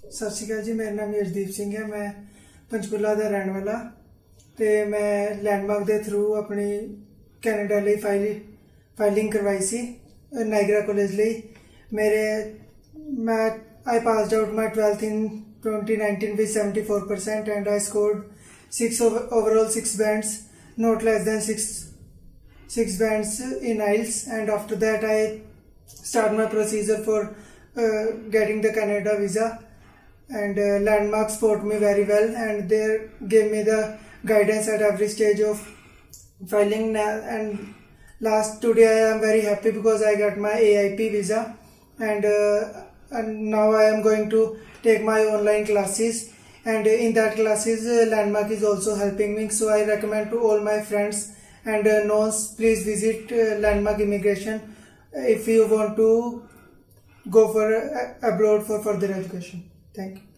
सत श्री अकाल जी, मेरा नाम यशदीप सिंह है। मैं पंचकुला का रहने वाला तो मैं लैंडमार्क के थ्रू अपनी कैनेडा लिए फाइलिंग करवाई सी नाइगरा कॉलेज लिए। मैं I passed out my 12th in 2019 with 74% and I scored overall 6 bands, not less than six bands in IELTS. And after that I start my procedure for getting the Canada visa. And Landmark support me very well and they gave me the guidance at every stage of filing. And today I am very happy because I got my AIP visa, and now I am going to take my online classes, and in that classes Landmark is also helping me. So I recommend to all my friends and knowns, please visit Landmark Immigration if you want to go for abroad for further education. Thank you.